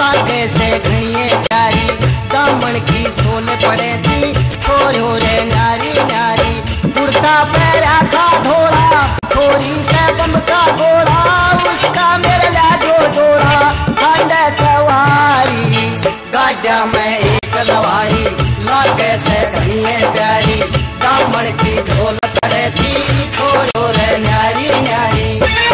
लागे से घड़िए प्यारी, दामन की झोल पड़े थी छोरो रे न्यारी न्यारी। कुर्ता पैरा था धोड़ा, थोड़ी से बम का गोला, उसका मेरे लाजो जोड़ा खांडे सवारी। गाड़ा में एक लवारी, लागे से घड़िए प्यारी, दामन की झोल पड़े थी छोरो रे न्यारी न्यारी।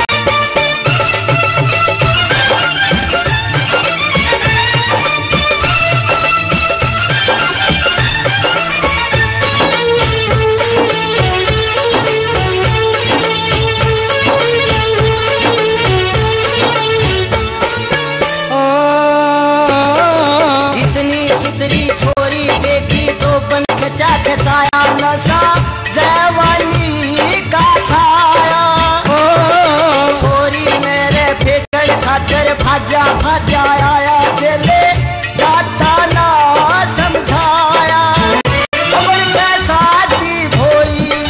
खचाया नशा जवानी का छाया, छोरी मेरे फेंकड़ खातर भाजा भाजा आया, चले जाता ना समझाया। खबर के शादी भोई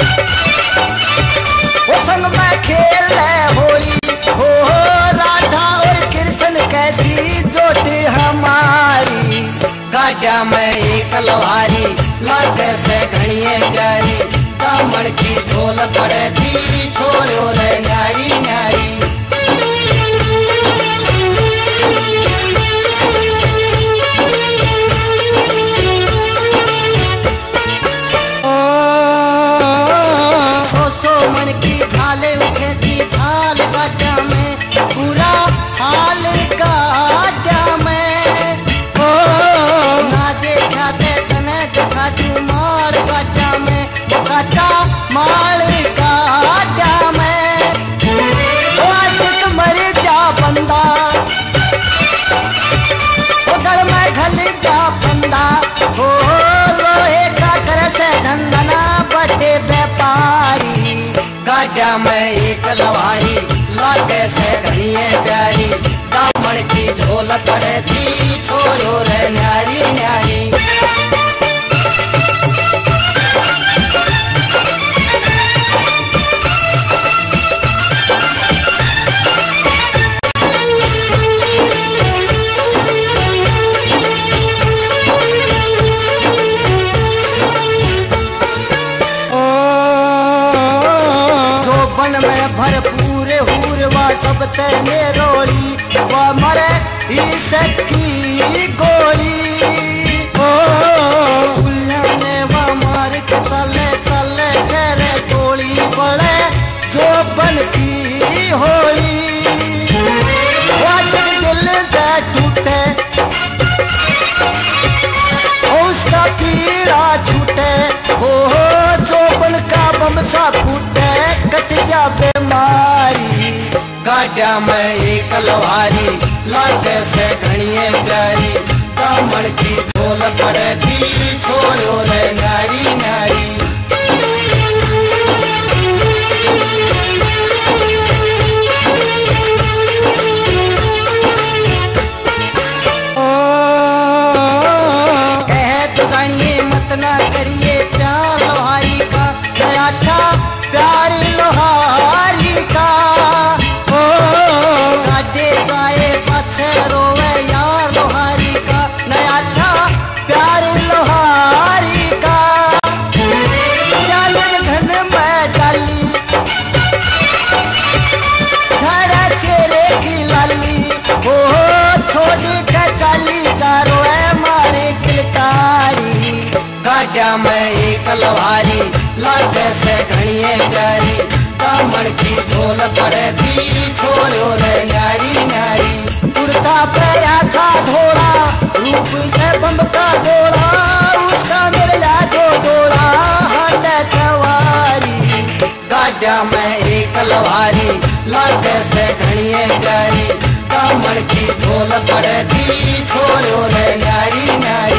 वो संग में खेल होली, हो राधा और कृष्ण कैसी जोड़ी हमारी। गाड़ा में एक लवारी, लागे से घड़िए प्यारी, दामन की झोल पड़े थी छोरो रे न्यारी न्यारी। सो मन की थाले उठे थी थाल गाड़ा में, पूरा हाल गाड़ा में। मार गाड़ा में, गाड़ा मार गाड़ा में, आशिक मर जा बंदा, उधर में घल जा बंदा, हो लोहे का कर से धंधना बड़े व्यापारी। गाड़ा में एक लवारी, लागे से घड़िए प्यारी, दामन की झोल पड़े थी छोरो रे न्यारी न्यारी। में भरपूर हुरवा सब तेने रोली, व मरे इज्जत की गोली। ने व मार के तले तले सेरे गोली पड़े जो बनती होली। दिल से टूटे उसका पीड़ा छूटे, हो जो बन का बम सा फूटे कट जा बीमारी। गाड़ा में एक लवारी, लागे से घड़िए प्यारी, दामन की झोल पड़े थी छोरो रे न्यारी न्यारी। कहे तो जानिए मत ना करिए प्यार लोहारी का, नया था प्यार लोहारी का। गाजे जाए पत्थर रोवे यार लोहारी का, नया था प्यार लोहारी का। जालन घन में डाली धारा तेरे की लाली, हो छोड़ के चाली चारो मारे किलकारी। गाड़ा में एक लवारी, लागे से घड़िए प्यारी, दामन की झोल पड़े थी छोरो रे न्यारी न्यारी। कुर्ता पैरा था धोड़ा, रूप से बम का गोला, उसका मेरे लाजो जोड़ा हांडे सवारी। गाड़ा में एक लवारी, लागे से घड़िए प्यारी, दामन की झोल पड़े थी छोरो रे न्यारी न्यारी।